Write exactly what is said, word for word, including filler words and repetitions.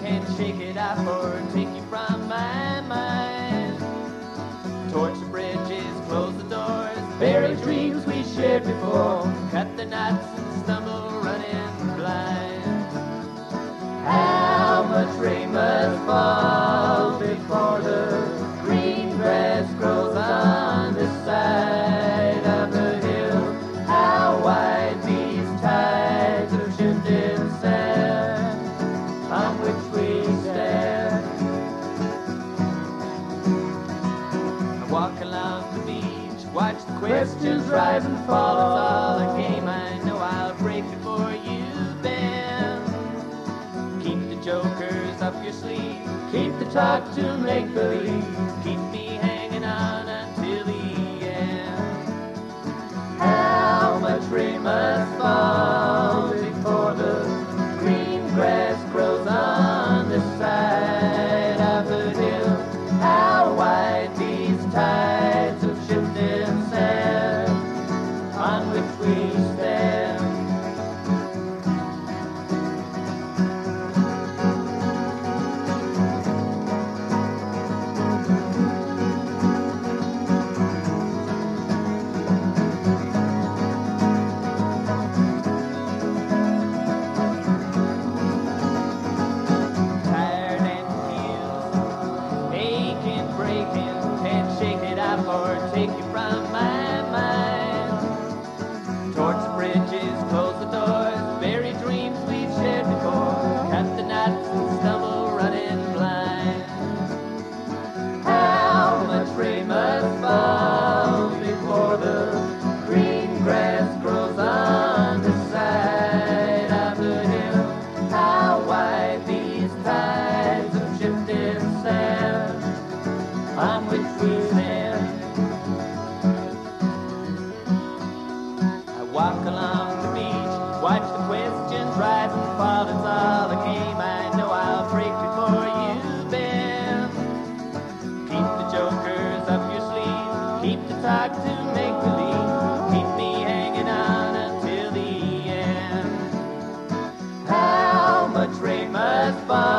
can't shake it off or take you from my mind. Torch the bridges, close the doors, bury dreams we shared before, cut the knots and stumble running blind. How much rain must fall before the green grass grows on this side of the hill? How wide these tides of shifting sand on which we stand. I walk along the beach, watch the questions rise and fall. It's all a game, I know I'll break before you bend. Keep the jokers up your sleeve, keep the talk to make believe, keep me hanging on until the end. How much rain must fall before the green grass grows on this side of the hill? How wide these tides of shifting sand on which we stand. Or take you from my mind. Torch the bridges, close the doors, bury dreams we've shared before, cut the knots and stumble running blind. How much rain must fall before the green grass grows on the side of the hill? How wide these tides of shifting sand on which we stand. Walk along the beach, watch the questions rise and fall. It's all a game, I know I'll break before you bend. Keep the jokers up your sleeve, keep the talk to make believe, keep me hanging on until the end. How much rain must fall